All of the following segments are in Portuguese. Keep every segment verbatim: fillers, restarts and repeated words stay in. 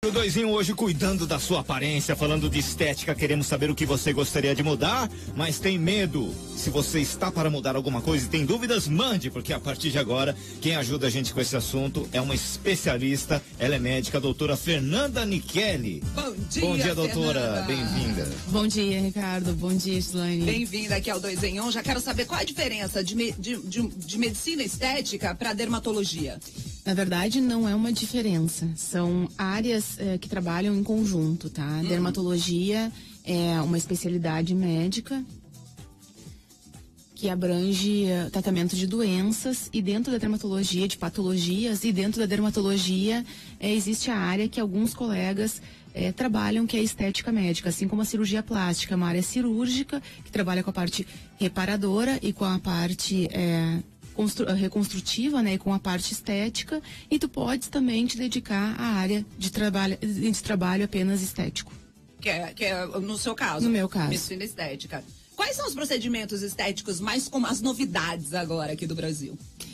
No dois em um hoje, cuidando da sua aparência, falando de estética, queremos saber o que você gostaria de mudar, mas tem medo. Se você está para mudar alguma coisa e tem dúvidas, mande, porque a partir de agora, quem ajuda a gente com esse assunto é uma especialista, ela é médica, a doutora Fernanda Nichelli. Bom dia, Bom dia, doutora. Fernanda. Bem-vinda. Bom dia, Ricardo. Bom dia, Islane. Bem-vinda aqui ao dois em um. Já quero saber qual a diferença de, me, de, de, de medicina estética para dermatologia. Na verdade, não é uma diferença. São áreas eh, que trabalham em conjunto, tá? Hum. Dermatologia é uma especialidade médica que abrange uh, tratamento de doenças, e dentro da dermatologia, de patologias, e dentro da dermatologia eh, existe a área que alguns colegas eh, trabalham, que é a estética médica, assim como a cirurgia plástica, uma área cirúrgica que trabalha com a parte reparadora e com a parte eh, reconstrutiva, né, e com a parte estética, e tu podes também te dedicar à área de trabalho, de trabalho apenas estético. Que é, que é no seu caso? No meu caso. Medicina estética. Quais são os procedimentos estéticos mais como as novidades agora aqui do Brasil?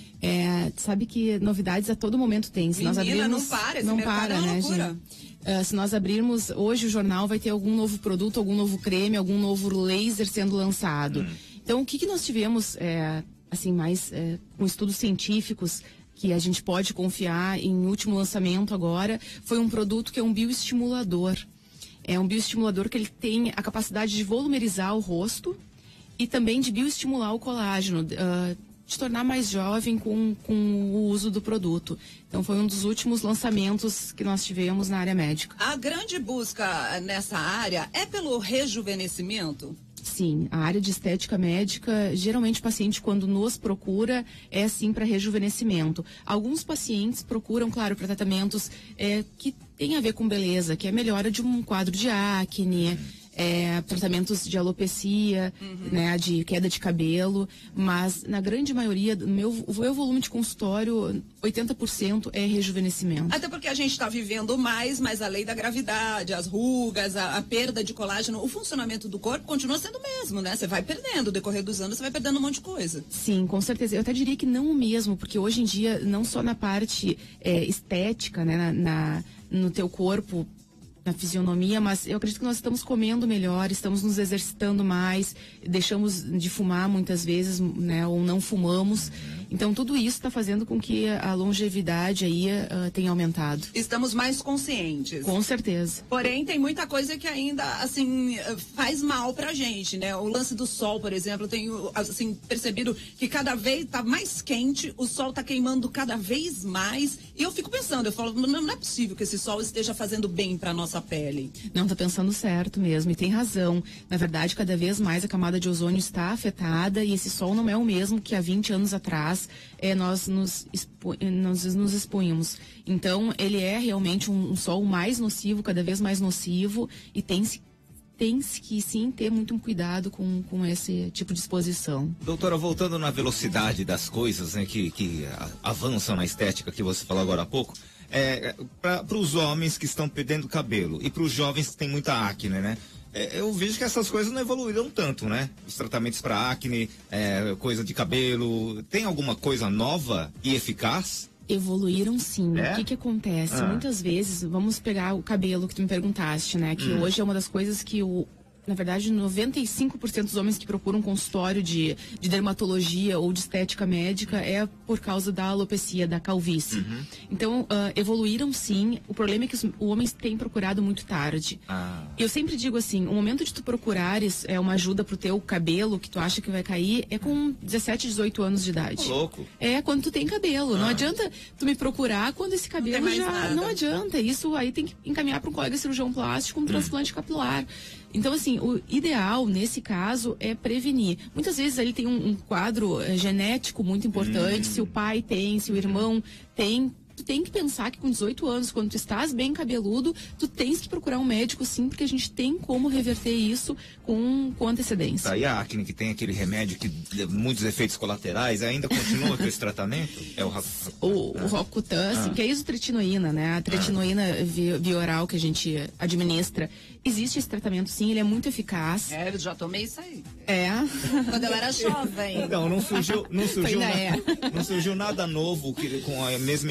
É, sabe que novidades a todo momento tem. Se Menina, nós abrirmos, não para, esse não mercado para, é uma né, loucura. gente? Uh, se nós abrirmos, hoje o jornal vai ter algum novo produto, algum novo creme, algum novo laser sendo lançado. Hum. Então, o que que nós tivemos, é, assim, mais é, com estudos científicos que a gente pode confiar em último lançamento agora, foi um produto que é um bioestimulador. É um bioestimulador que ele tem a capacidade de volumerizar o rosto e também de bioestimular o colágeno, uh, de tornar mais jovem com, com o uso do produto. Então foi um dos últimos lançamentos que nós tivemos na área médica. A grande busca nessa área é pelo rejuvenescimento? Sim, a área de estética médica, geralmente o paciente quando nos procura é sim para rejuvenescimento. Alguns pacientes procuram, claro, para tratamentos é, que tem a ver com beleza, que é melhora de um quadro de acne, é, tratamentos de alopecia, uhum. né, de queda de cabelo, mas na grande maioria do meu, meu volume de consultório, oitenta por cento é rejuvenescimento. Até porque a gente está vivendo mais, mas a lei da gravidade, as rugas, a, a perda de colágeno, o funcionamento do corpo continua sendo o mesmo, né? Você vai perdendo, no decorrer dos anos, você vai perdendo um monte de coisa. Sim, com certeza. Eu até diria que não o mesmo, porque hoje em dia, não só na parte é, estética, né, na, na, no teu corpo, na fisionomia, mas eu acredito que nós estamos comendo melhor, estamos nos exercitando mais, deixamos de fumar muitas vezes, né, ou não fumamos. Então tudo isso está fazendo com que a longevidade aí uh, tenha aumentado. Estamos mais conscientes. Com certeza. Porém, tem muita coisa que ainda, assim, faz mal pra gente, né? O lance do sol, por exemplo, eu tenho, assim, percebido que cada vez tá mais quente, o sol tá queimando cada vez mais, e eu fico pensando, eu falo, não é possível que esse sol esteja fazendo bem pra nossa pele. Não, tá pensando certo mesmo, e tem razão. Na verdade, cada vez mais a camada de ozônio está afetada, e esse sol não é o mesmo que há vinte anos atrás é, nós nos, expo, nós nos expunhamos. Então, ele é realmente um, um sol mais nocivo, cada vez mais nocivo, e tem-se tem que sim ter muito cuidado com, com esse tipo de exposição. Doutora, voltando na velocidade das coisas, né, que, que avançam na estética que você falou agora há pouco, é, para os homens que estão perdendo cabelo e para os jovens que têm muita acne, né? É, eu vejo que essas coisas não evoluíram tanto, né? Os tratamentos para acne, é, coisa de cabelo, tem alguma coisa nova e eficaz? Evoluíram sim. É? O que que acontece? Ah. Muitas vezes, vamos pegar o cabelo que tu me perguntaste, né? Que hum. hoje é uma das coisas que o na verdade, noventa e cinco por cento dos homens que procuram consultório de, de dermatologia ou de estética médica é por causa da alopecia, da calvície. Uhum. Então, uh, evoluíram sim. O problema é que os, os homens têm procurado muito tarde. Ah. Eu sempre digo assim, o momento de tu procurares é, uma ajuda pro teu cabelo, que tu acha que vai cair, é com dezessete, dezoito anos de idade. Oh, louco. É quando tu tem cabelo. Ah. Não adianta tu me procurar quando esse cabelo não já... Nada. Não adianta. Isso aí tem que encaminhar para um colega cirurgião plástico, um hum. transplante capilar. Então, assim, o ideal, nesse caso, é prevenir. Muitas vezes ele tem um, um quadro é, genético muito importante, hum. se o pai tem, se o irmão tem. Tu tem que pensar que com dezoito anos, quando tu estás bem cabeludo, tu tens que procurar um médico sim, porque a gente tem como reverter isso com, com antecedência. Tá, e a acne que tem aquele remédio que muitos efeitos colaterais, ainda continua com esse tratamento? É o O, o Rocutan, ah. que é a isotretinoína, né? A tretinoína ah. via oral que a gente administra. Existe esse tratamento sim, ele é muito eficaz. É, eu já tomei isso aí. É. Quando eu era jovem. Então, não surgiu, não surgiu, na, é. não surgiu nada novo que, com a mesma eficiência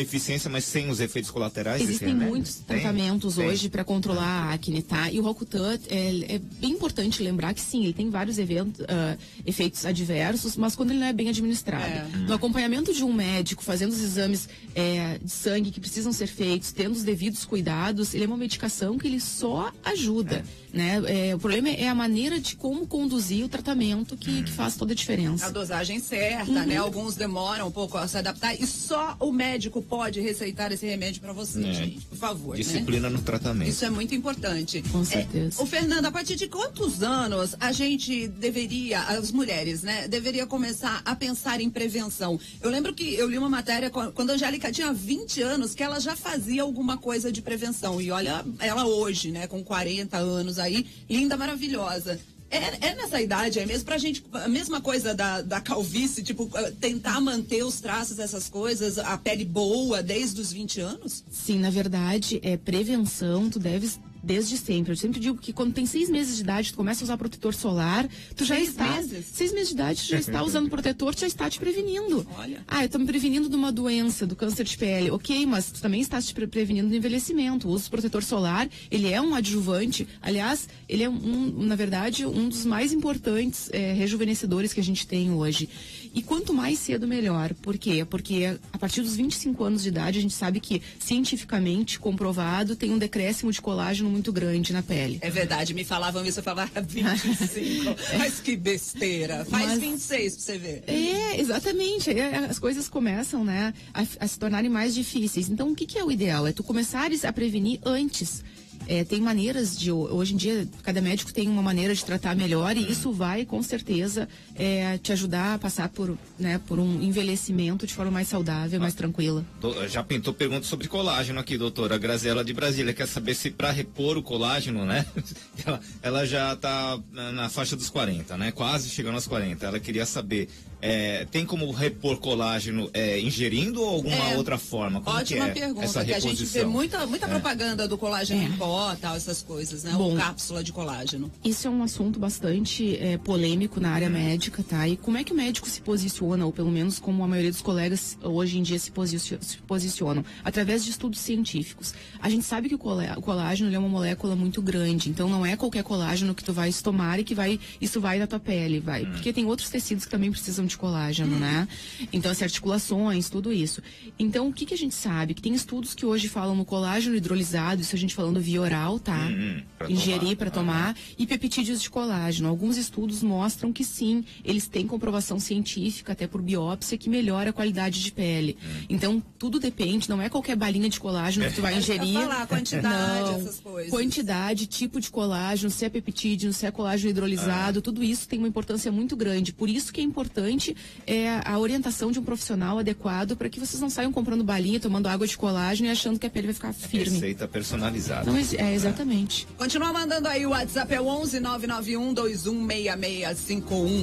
eficácia, mas sem os efeitos colaterais? Existem muitos tem? tratamentos tem. hoje para controlar a acne, tá? E o Roacutan, é, é bem importante lembrar que sim, ele tem vários eventos, uh, efeitos adversos, mas quando ele não é bem administrado. É. No acompanhamento de um médico, fazendo os exames é, de sangue que precisam ser feitos, tendo os devidos cuidados, ele é uma medicação que ele só ajuda. É. Né? É, o problema é a maneira de como conduzir o tratamento que, que faz toda a diferença. A dosagem certa, uhum. né? Alguns demoram um pouco a se adaptar e só o médico pode receitar esse remédio para você, é. gente, por favor. Disciplina né? no tratamento. Isso é muito importante. Com certeza. É, o Fernando, a partir de quantos anos a gente deveria, as mulheres, né, deveria começar a pensar em prevenção? Eu lembro que eu li uma matéria quando a Angélica tinha vinte anos que ela já fazia alguma coisa de prevenção. E olha ela hoje, né, com quarenta anos aí, linda, maravilhosa. É, é nessa idade aí mesmo pra gente, a mesma coisa da, da calvície, tipo, tentar manter os traços dessas coisas, a pele boa desde os vinte anos? Sim, na verdade, é prevenção, tu deves desde sempre. Eu sempre digo que quando tem seis meses de idade, tu começa a usar protetor solar, tu já seis está... Meses? Seis meses de idade, tu já está usando protetor, tu já está te prevenindo. Olha. Ah, eu tô me prevenindo de uma doença, do câncer de pele. Ok, mas tu também está te pre prevenindo do envelhecimento. O uso do protetor solar, ele é um adjuvante. Aliás, ele é, um, na verdade, um dos mais importantes é, rejuvenescedores que a gente tem hoje. E quanto mais cedo, melhor. Por quê? Porque a partir dos vinte e cinco anos de idade, a gente sabe que, cientificamente comprovado, tem um decréscimo de colágeno muito grande na pele. É verdade, me falavam isso, eu falava vinte e cinco. Mas que besteira. Faz Mas, vinte e seis pra você ver. É, exatamente. Aí as coisas começam, né, a, a se tornarem mais difíceis. Então, o que, que é o ideal? É tu começares a prevenir antes. É, tem maneiras de, hoje em dia, cada médico tem uma maneira de tratar melhor e isso vai, com certeza, é, te ajudar a passar por, né, por um envelhecimento de forma mais saudável, ah, mais tranquila. Já pintou pergunta sobre colágeno aqui, doutora. A Graziela de Brasília quer saber se para repor o colágeno, né? Ela, ela já está na, na faixa dos quarenta, né? Quase chegando aos quarenta. Ela queria saber, é, tem como repor colágeno é, ingerindo ou alguma é, outra forma? Como ótima que é pergunta, essa que a gente vê muita, muita é. propaganda do colágeno em pó, tal, essas coisas, né? Bom, ou cápsula de colágeno. Isso é um assunto bastante é, polêmico na área médica, tá? E como é que o médico se posiciona, ou pelo menos como a maioria dos colegas hoje em dia se, posicion se posicionam? Através de estudos científicos. A gente sabe que o, o colágeno ele é uma molécula muito grande, então não é qualquer colágeno que tu vai tomar e que vai, isso vai na tua pele, vai. Porque tem outros tecidos que também precisam de colágeno, hum. né? Então, as articulações, tudo isso. Então, o que, que a gente sabe? Que tem estudos que hoje falam no colágeno hidrolisado, isso a gente falando via oral, tá? Hum, pra Ingerir para tomar. Uhum. E peptídeos de colágeno. Alguns estudos mostram que sim, eles têm comprovação científica, até por biópsia, que melhora a qualidade de pele. Hum. Então, tudo depende, não é qualquer balinha de colágeno que tu vai ingerir. É falar quantidade, não. essas coisas. Quantidade, tipo de colágeno, se é peptídeo, se é colágeno hidrolisado, ah. tudo isso tem uma importância muito grande. Por isso que é importante é, a orientação de um profissional adequado para que vocês não saiam comprando balinha, tomando água de colágeno e achando que a pele vai ficar firme. Receita personalizada. Não, é, exatamente. Continua mandando aí, o WhatsApp é o onze nove nove um dois um seis seis cinco um.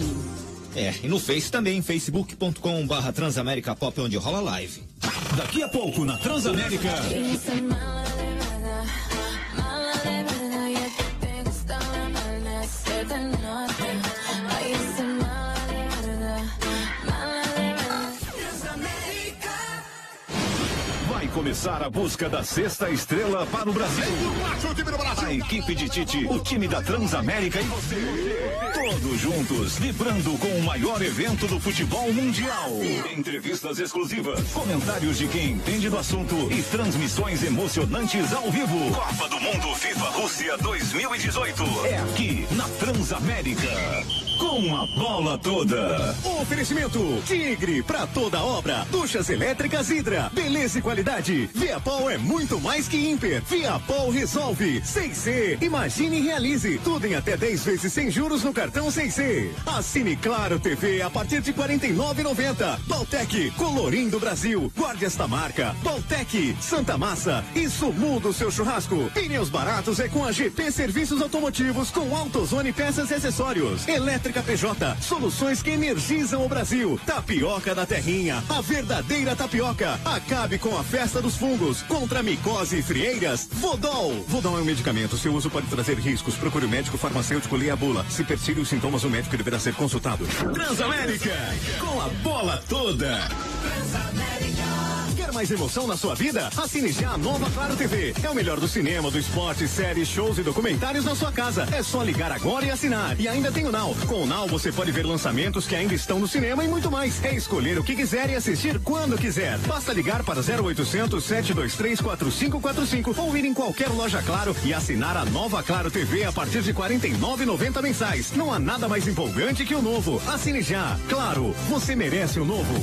É, e no Face também, facebook ponto com barra Transamérica Pop, onde rola live. Daqui a pouco na Transamérica. Vai começar a busca da sexta estrela para o Brasil. A equipe de Tite, o time da Transamérica e você. Todos juntos, vibrando com o maior evento do futebol mundial. Entrevistas exclusivas, comentários de quem entende do assunto e transmissões emocionantes ao vivo. Copa do Mundo FIFA Rússia dois mil e dezoito. É aqui na Transamérica. Com a bola toda. Oferecimento Tigre, pra toda obra. Duchas elétricas Hidra. Beleza e qualidade. Viapol é muito mais que ímper. Viapol resolve. seis C. Imagine e realize. Tudo em até dez vezes sem juros no cartão seis C. Assine Claro T V a partir de quarenta e nove reais e noventa centavos. Baltec, colorindo o Brasil. Guarde esta marca. Baltec, Santa Massa. Isso muda o seu churrasco. Pneus baratos é com a G P Serviços Automotivos com AutoZone Peças e Acessórios. Elétrica P J, soluções que energizam o Brasil. Tapioca da Terrinha, a verdadeira tapioca. Acabe com a festa dos fungos. Contra micose e frieiras, Vodol. Vodol é um medicamento. Seu uso pode trazer riscos. Procure o médico farmacêutico, leia a bula. Se persistir os sintomas, o médico deverá ser consultado. Transamérica, com a bola toda. Transamérica. Quer Quer mais emoção na sua vida? Assine já a nova Claro T V. É o melhor do cinema, do esporte, séries, shows e documentários na sua casa. É só ligar agora e assinar. E ainda tem o Now. Com o Now você pode ver lançamentos que ainda estão no cinema e muito mais. É escolher o que quiser e assistir quando quiser. Basta ligar para zero oitocentos, sete dois três, quatro cinco quatro cinco ou ir em qualquer loja Claro e assinar a nova Claro T V a partir de quarenta e nove reais e noventa centavos mensais. Não há nada mais empolgante que o novo. Assine já. Claro, você merece o novo.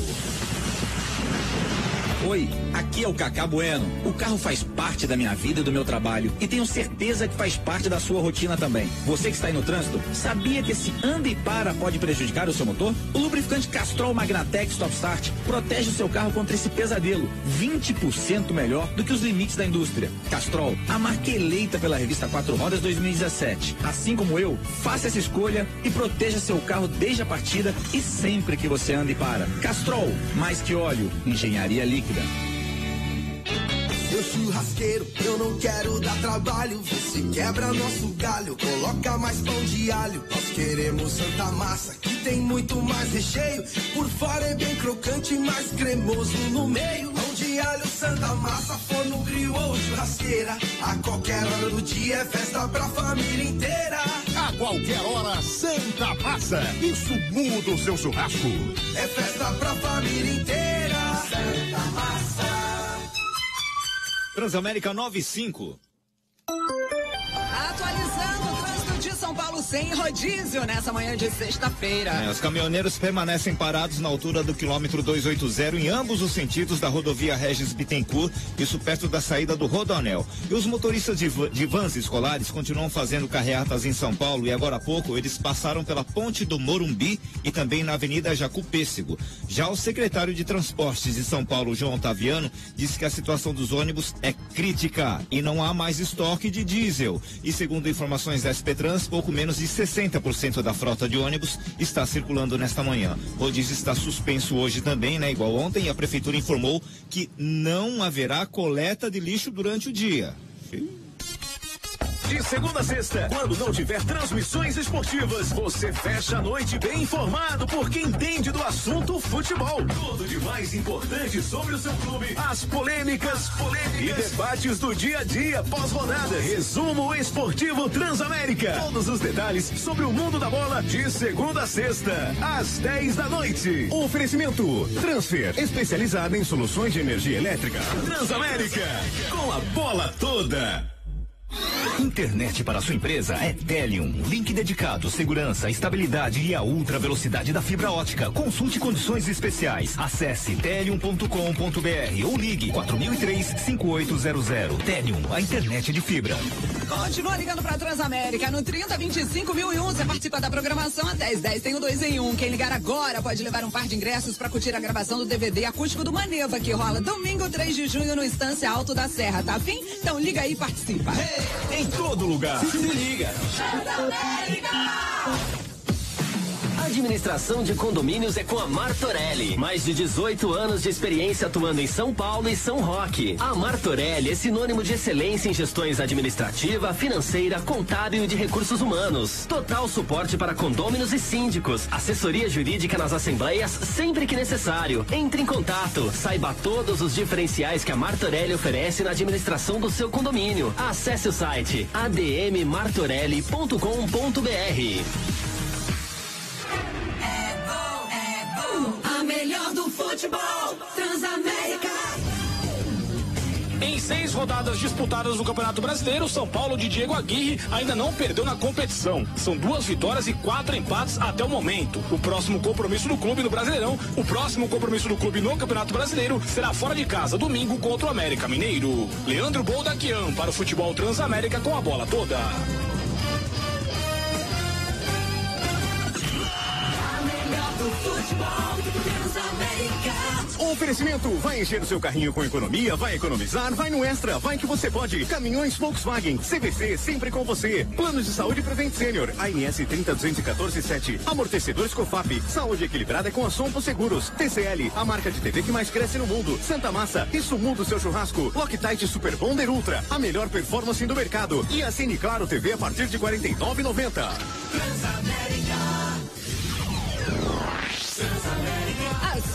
Oi, aqui é o Cacá Bueno. O carro faz parte da minha vida e do meu trabalho e tenho certeza que faz parte da sua rotina também. Você que está aí no trânsito, sabia que esse anda e para pode prejudicar o seu motor? O lubrificante Castrol Magnatec Stop Start protege o seu carro contra esse pesadelo, vinte por cento melhor do que os limites da indústria. Castrol, a marca eleita pela revista Quatro Rodas dois mil e dezessete. Assim como eu, faça essa escolha e proteja seu carro desde a partida e sempre que você anda e para. Castrol, mais que óleo, engenharia líquida. Seu churrasqueiro, eu não quero dar trabalho. Vê se quebra nosso galho, coloca mais pão de alho. Nós queremos Santa Massa, que tem muito mais recheio. Por fora é bem crocante, mais cremoso no meio. Pão de alho, Santa Massa, forno, grill ou churrasqueira. A qualquer hora do dia é festa pra família inteira. A qualquer hora, Santa Massa, isso muda o seu churrasco. É festa pra família inteira. Santa Massa. Transamérica nove e cinco. Atualizando o trânsito de São Paulo sem rodízio nessa manhã de sexta-feira. É, os caminhoneiros permanecem parados na altura do quilômetro duzentos e oitenta em ambos os sentidos da rodovia Regis Bittencourt, isso perto da saída do Rodoanel. E os motoristas de, de vans escolares continuam fazendo carreatas em São Paulo e agora há pouco eles passaram pela ponte do Morumbi e também na Avenida Jacu Pêssego. Já o secretário de Transportes de São Paulo, João Otaviano, disse que a situação dos ônibus é crítica e não há mais estoque de diesel. E segundo informações da S P Trans, pouco menos de sessenta por cento da frota de ônibus está circulando nesta manhã. O rodízio está suspenso hoje também, né? Igual ontem, e a prefeitura informou que não haverá coleta de lixo durante o dia. De segunda a sexta, quando não tiver transmissões esportivas, você fecha a noite bem informado por quem entende do assunto futebol. Tudo de mais importante sobre o seu clube, as polêmicas, polêmicas e debates do dia a dia pós-rodada. Resumo esportivo Transamérica. Todos os detalhes sobre o mundo da bola de segunda a sexta, às dez da noite. Oferecimento Transfer, especializada em soluções de energia elétrica. Transamérica, com a bola toda. Internet para sua empresa é Telium. Link dedicado, segurança, estabilidade e a ultra velocidade da fibra ótica. Consulte condições especiais. Acesse telium ponto com ponto br ou ligue quatro mil e três, cinco oito zero zero. Telium, a internet de fibra. Continua ligando para Transamérica no trinta, vinte e cinco mil e um. Você participa da programação a dez, dez tem o dois em um. Quem ligar agora pode levar um par de ingressos para curtir a gravação do D V D acústico do Maneva, que rola domingo três de junho no Estância Alto da Serra. Tá afim? Então liga aí e participa. Hey, em todo lugar. Se liga. Administração de condomínios é com a Martorelli. Mais de dezoito anos de experiência atuando em São Paulo e São Roque. A Martorelli é sinônimo de excelência em gestões administrativa, financeira, contábil e de recursos humanos. Total suporte para condôminos e síndicos. Assessoria jurídica nas assembleias sempre que necessário. Entre em contato. Saiba todos os diferenciais que a Martorelli oferece na administração do seu condomínio. Acesse o site a d m martorelli ponto com ponto b r. A melhor do futebol, Transamérica. Em seis rodadas disputadas no Campeonato Brasileiro, São Paulo de Diego Aguirre ainda não perdeu na competição. São duas vitórias e quatro empates até o momento. O próximo compromisso do clube no Brasileirão, o próximo compromisso do clube no Campeonato Brasileiro será fora de casa, domingo contra o América Mineiro. Leandro Boldaquian para o futebol Transamérica com a bola toda. Oferecimento, vai encher o seu carrinho com economia, vai economizar, vai no Extra, vai que você pode. Caminhões Volkswagen, C V C, sempre com você. Plano de saúde Prevent Senior, A N S trinta, duzentos e quatorze, sete. Amortecedores Cofap, saúde equilibrada com a Sompo Seguros. T C L, a marca de T V que mais cresce no mundo. Santa Massa, isso muda o seu churrasco. Loctite Super Bonder Ultra, a melhor performance do mercado. E assine Claro T V a partir de quarenta e nove reais e noventa centavos. A sua rádio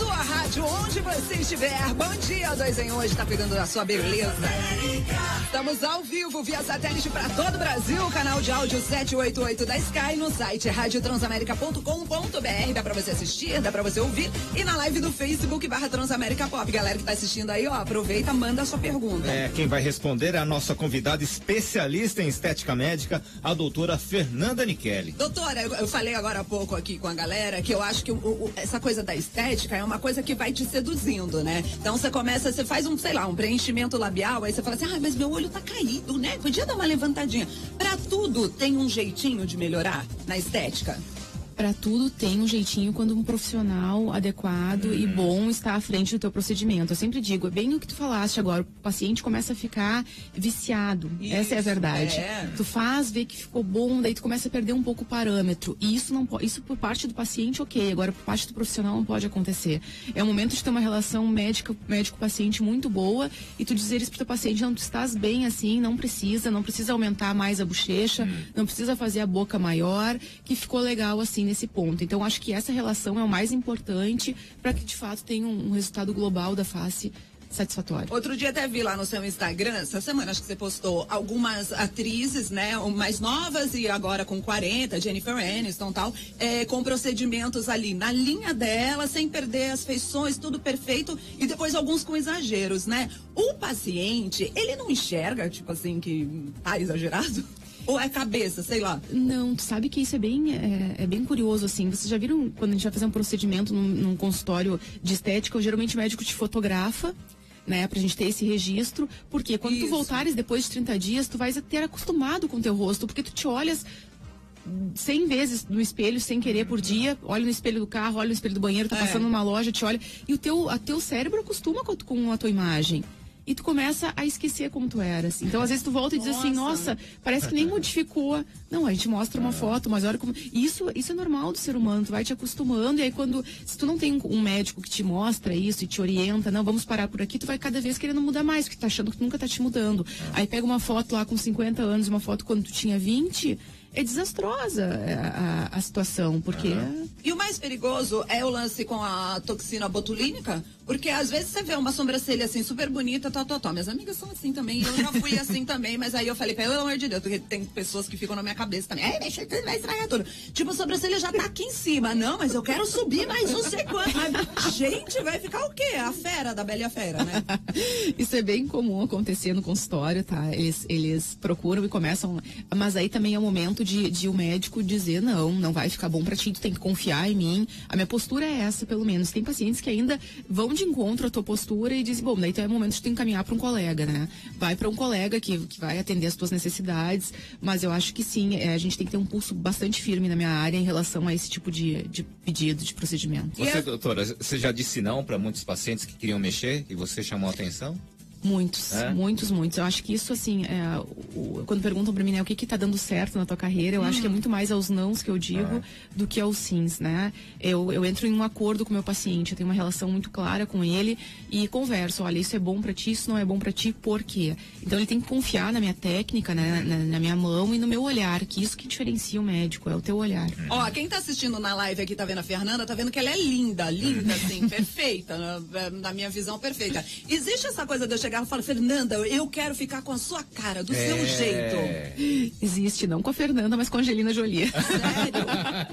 rádio, onde você estiver. Bom dia, dois em hoje, tá cuidando da sua beleza. Estamos ao vivo via satélite para todo o Brasil, canal de áudio setecentos e oitenta e oito da Sky, no site rádio transamérica ponto com ponto br. Dá pra você assistir, dá pra você ouvir. E na live do Facebook barra Transamérica Pop. Galera que tá assistindo aí, ó, aproveita, manda a sua pergunta. É, quem vai responder é a nossa convidada especialista em estética médica, a doutora Fernanda Nichelli. Doutora, eu, eu falei agora há pouco aqui com a galera que eu acho que o, o, essa coisa da estética é uma coisa que vai te seduzindo, né? Então você começa, você faz um, sei lá, um preenchimento labial, aí você fala assim, ah, mas meu olho tá caído, né? Podia dar uma levantadinha. Pra tudo tem um jeitinho de melhorar na estética? Para tudo tem um jeitinho quando um profissional adequado hum. e bom está à frente do teu procedimento. Eu sempre digo, é bem o que tu falaste agora, o paciente começa a ficar viciado. Isso, essa é a verdade. É. Tu faz, vê que ficou bom, daí tu começa a perder um pouco o parâmetro. E isso não pode, isso por parte do paciente, ok. Agora, por parte do profissional não pode acontecer. É o momento de ter uma relação médica, médico-paciente muito boa e tu dizeres pro teu paciente, não, tu estás bem assim, não precisa, não precisa aumentar mais a bochecha, hum. não precisa fazer a boca maior, que ficou legal assim nesse ponto. Então, acho que essa relação é o mais importante para que, de fato, tenha um, um resultado global da face satisfatório. Outro dia até vi lá no seu Instagram, essa semana acho que você postou algumas atrizes, né, mais novas e agora com quarenta, Jennifer Aniston e tal, é, com procedimentos ali na linha dela, sem perder as feições, tudo perfeito, e depois alguns com exageros, né? O paciente, ele não enxerga, tipo assim, que tá exagerado? Ou é cabeça, sei lá? Não, tu sabe que isso é bem, é, é bem curioso, assim. Vocês já viram quando a gente vai fazer um procedimento num, num consultório de estética, geralmente o médico te fotografa, né, pra gente ter esse registro, porque quando isso. tu voltares depois de trinta dias, tu vais ter acostumado com o teu rosto, porque tu te olhas cem vezes no espelho, sem querer, por dia, olha no espelho do carro, olha no espelho do banheiro, tá é. passando numa loja, te olha, e o teu, a teu cérebro acostuma com, com a tua imagem. E tu começa a esquecer como tu eras. Então, às vezes, tu volta e diz assim, nossa, parece que nem modificou. Não, a gente mostra uma foto, mas olha como... Isso, isso é normal do ser humano, tu vai te acostumando. E aí, quando... Se tu não tem um médico que te mostra isso e te orienta, não, vamos parar por aqui, tu vai cada vez querendo mudar mais, porque tu tá achando que tu nunca tá te mudando. Aí pega uma foto lá com cinquenta anos, uma foto quando tu tinha vinte... É desastrosa a, a, a situação, porque... Uhum. E o mais perigoso é o lance com a toxina botulínica, porque às vezes você vê uma sobrancelha assim, super bonita, tal, tal, tal. Minhas amigas são assim também, eu já fui assim também, mas aí eu falei, pelo amor de Deus, porque tem pessoas que ficam na minha cabeça também, é, deixa tudo, vai estragar tudo. Tipo, a sobrancelha já tá aqui em cima, não, mas eu quero subir mais não sei quanto. Mas, gente, vai ficar o quê? A fera da Bela e a Fera, né? Isso é bem comum acontecer no consultório, tá? Eles, eles procuram e começam, mas aí também é o momento De, de o médico dizer, não, não vai ficar bom pra ti, tu tem que confiar em mim. A minha postura é essa, pelo menos. Tem pacientes que ainda vão de encontro à tua postura e dizem, bom, daí então é momento de tu encaminhar para um colega, né? Vai para um colega que, que vai atender as tuas necessidades, mas eu acho que sim, é, a gente tem que ter um pulso bastante firme na minha área em relação a esse tipo de, de pedido, de procedimento. Você, doutora, você já disse não para muitos pacientes que queriam mexer e você chamou a atenção? Muitos, é? muitos, muitos. Eu acho que isso, assim, é, o, quando perguntam pra mim, né, o que que tá dando certo na tua carreira, eu hum. acho que é muito mais aos nãos que eu digo ah. do que aos sims, né? Eu, eu entro em um acordo com o meu paciente, eu tenho uma relação muito clara com ele e converso, olha, isso é bom pra ti, isso não é bom pra ti, por quê? Então ele tem que confiar na minha técnica, né, na, na minha mão e no meu olhar, que isso que diferencia o médico, é o teu olhar. Ó, quem tá assistindo na live aqui, tá vendo a Fernanda, tá vendo que ela é linda, linda, assim, perfeita, na, na minha visão, perfeita. Existe essa coisa de eu chegar ela fala, Fernanda, eu quero ficar com a sua cara, do é... seu jeito. Existe, não com a Fernanda, mas com a Angelina Jolie. Sério?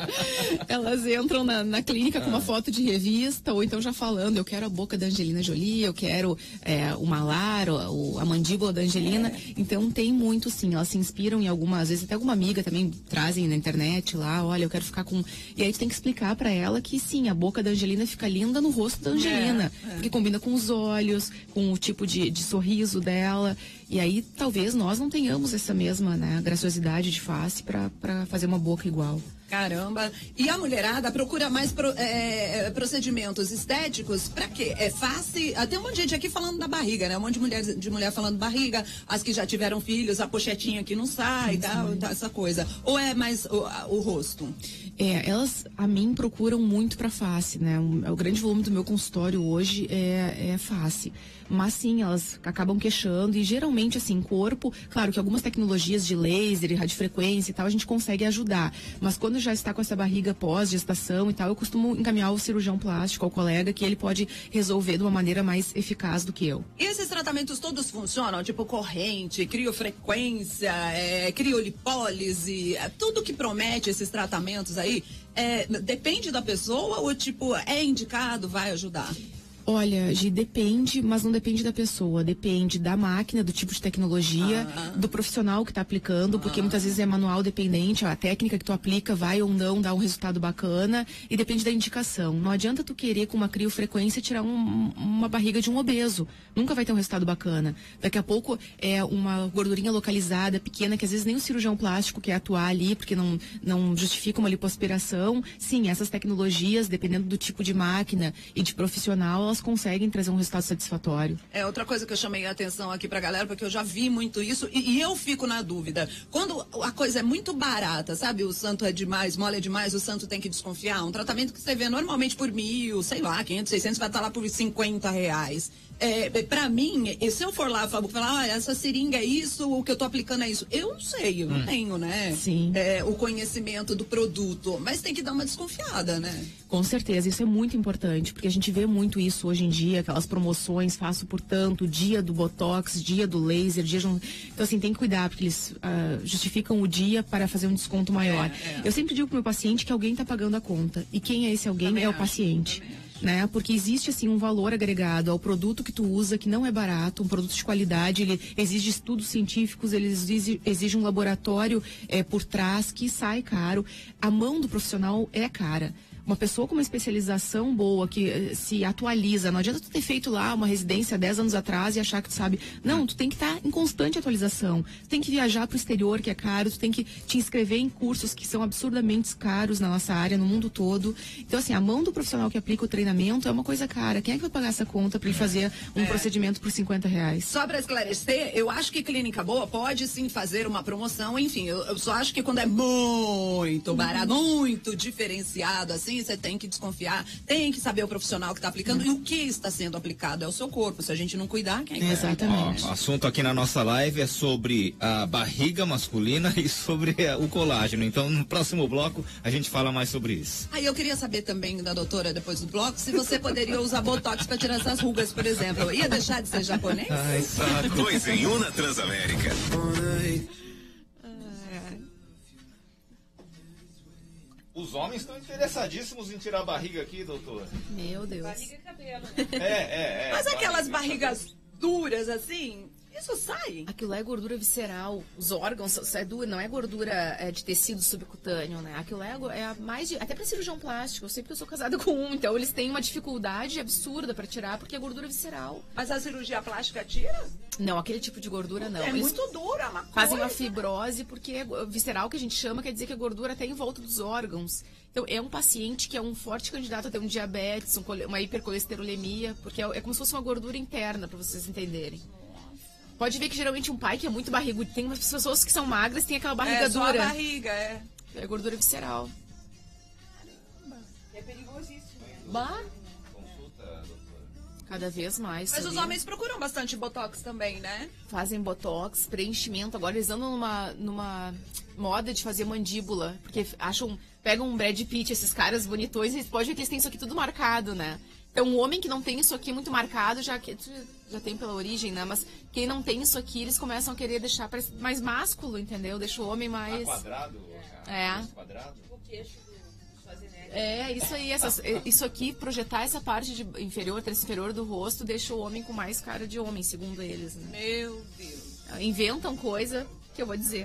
Elas entram na, na clínica ah. com uma foto de revista, ou então já falando, eu quero a boca da Angelina Jolie, eu quero é, o malar, o, a mandíbula da Angelina. É. Então tem muito, sim, elas se inspiram em algumas, às vezes até alguma amiga também trazem na internet lá, olha, eu quero ficar com... E aí tu tem que explicar pra ela que sim, a boca da Angelina fica linda no rosto da Angelina, é, é. porque combina com os olhos, com o tipo de, de sorriso riso dela, e aí talvez nós não tenhamos essa mesma, né, graciosidade de face para fazer uma boca igual. Caramba. E a mulherada procura mais pro, é, procedimentos estéticos pra quê? É face. Tem um monte de gente aqui falando da barriga, né? Um monte de mulher, de mulher falando barriga, as que já tiveram filhos, a pochetinha que não sai, tá, tá, essa coisa. Ou é mais o, o rosto? É, elas, a mim, procuram muito pra face, né? O, o grande volume do meu consultório hoje é, é face. Mas sim, elas acabam queixando e geralmente, assim, corpo, claro que algumas tecnologias de laser, radiofrequência e tal, a gente consegue ajudar. Mas quando a já está com essa barriga pós-gestação e tal, eu costumo encaminhar o cirurgião plástico, ao colega, que ele pode resolver de uma maneira mais eficaz do que eu. E esses tratamentos todos funcionam? Tipo corrente, criofrequência, é, criolipólise, é, tudo que promete esses tratamentos aí, é, depende da pessoa ou tipo, é indicado, vai ajudar? Olha, Gi, depende, mas não depende da pessoa. Depende da máquina, do tipo de tecnologia, ah. do profissional que está aplicando, porque ah. muitas vezes é manual dependente, a técnica que tu aplica vai ou não dar um resultado bacana, e depende da indicação. Não adianta tu querer com uma criofrequência tirar um, uma barriga de um obeso. Nunca vai ter um resultado bacana. Daqui a pouco é uma gordurinha localizada, pequena, que às vezes nem o cirurgião plástico quer atuar ali, porque não, não justifica uma lipoaspiração. Sim, essas tecnologias, dependendo do tipo de máquina e de profissional, elas conseguem trazer um resultado satisfatório. É outra coisa que eu chamei a atenção aqui pra galera, porque eu já vi muito isso e, e eu fico na dúvida. Quando a coisa é muito barata, sabe? O santo é demais, mole é demais, o santo tem que desconfiar. Um tratamento que você vê normalmente por mil, sei lá, quinhentos, seiscentos, vai estar lá por cinquenta reais. É, pra mim, e se eu for lá e falar, ah, essa seringa é isso, o que eu tô aplicando é isso. Eu não sei, eu não hum. tenho, né? Sim. É, o conhecimento do produto, mas tem que dar uma desconfiada, né? Com certeza, isso é muito importante, porque a gente vê muito isso hoje em dia, aquelas promoções, faço por tanto, dia do Botox, dia do laser, dia de um... Então, assim, tem que cuidar, porque eles uh, justificam o dia para fazer um desconto maior. É, é. Eu sempre digo pro meu paciente que alguém tá pagando a conta, e quem é esse alguém? Também é acho, o paciente. Né? Porque existe assim um valor agregado ao produto que tu usa, que não é barato, um produto de qualidade, ele exige estudos científicos, ele exige, exige um laboratório é, por trás que sai caro. A mão do profissional é cara. Uma pessoa com uma especialização boa, que uh, se atualiza, não adianta tu ter feito lá uma residência dez anos atrás e achar que tu sabe. Não, tu tem que estar tá em constante atualização. Tu tem que viajar pro exterior, que é caro, tu tem que te inscrever em cursos que são absurdamente caros na nossa área, no mundo todo. Então, assim, a mão do profissional que aplica o treinamento é uma coisa cara. Quem é que vai pagar essa conta para ele fazer um é. procedimento por cinquenta reais? Só para esclarecer, eu acho que Clínica Boa pode sim fazer uma promoção, enfim, eu, eu só acho que quando é muito barato, muito diferenciado, assim, você tem que desconfiar, tem que saber o profissional que está aplicando hum. e o que está sendo aplicado é o seu corpo. Se a gente não cuidar, quem é? Exatamente. Ó, o assunto aqui na nossa live é sobre a barriga masculina e sobre o colágeno. Então, no próximo bloco, a gente fala mais sobre isso. Aí eu queria saber também da doutora, depois do bloco, se você poderia usar Botox para tirar essas rugas, por exemplo. Eu ia deixar de ser japonês? Ai, saco. Dois em um na Transamérica. Os homens estão interessadíssimos em tirar a barriga aqui, doutor. Meu Deus. Barriga e cabelo. É, é, é. Mas aquelas barrigas duras assim, isso sai? Aquilo é gordura visceral. Os órgãos é dura, não é gordura é, de tecido subcutâneo, né? Aquilo é, é a mais de, até para cirurgião plástico. Eu sei porque eu sou casada com um, então eles têm uma dificuldade absurda para tirar porque é gordura visceral. Mas a cirurgia plástica tira? Não, aquele tipo de gordura não. É eles muito dura, uma coisa. Fazem uma fibrose porque é visceral, que a gente chama, quer dizer que a gordura até em volta dos órgãos. Então, é um paciente que é um forte candidato a ter um diabetes, um, uma hipercolesterolemia, porque é, é como se fosse uma gordura interna, para vocês entenderem. Pode ver que geralmente um pai que é muito barrigudo, tem umas pessoas que são magras, tem aquela barriga é, dura. É, só a barriga, é. É gordura visceral. Caramba, é perigosíssimo. Bah. Cada vez mais. Mas sabia? Os homens procuram bastante Botox também, né? Fazem Botox, preenchimento. Agora eles andam numa, numa moda de fazer mandíbula, porque acham, pegam um Brad Pitt, esses caras bonitões, e eles podem ver que eles têm isso aqui tudo marcado, né? Então, um homem que não tem isso aqui muito marcado, já, já tem pela origem, né? Mas quem não tem isso aqui, eles começam a querer deixar mais másculo, entendeu? Deixa o homem mais... Ah, quadrado? É. Quadrado? O queixo do Schwarzenegger. É, isso aí. Essas, isso aqui, projetar essa parte de inferior, terço inferior do rosto, deixa o homem com mais cara de homem, segundo eles, né? Meu Deus. Inventam coisa que eu vou dizer.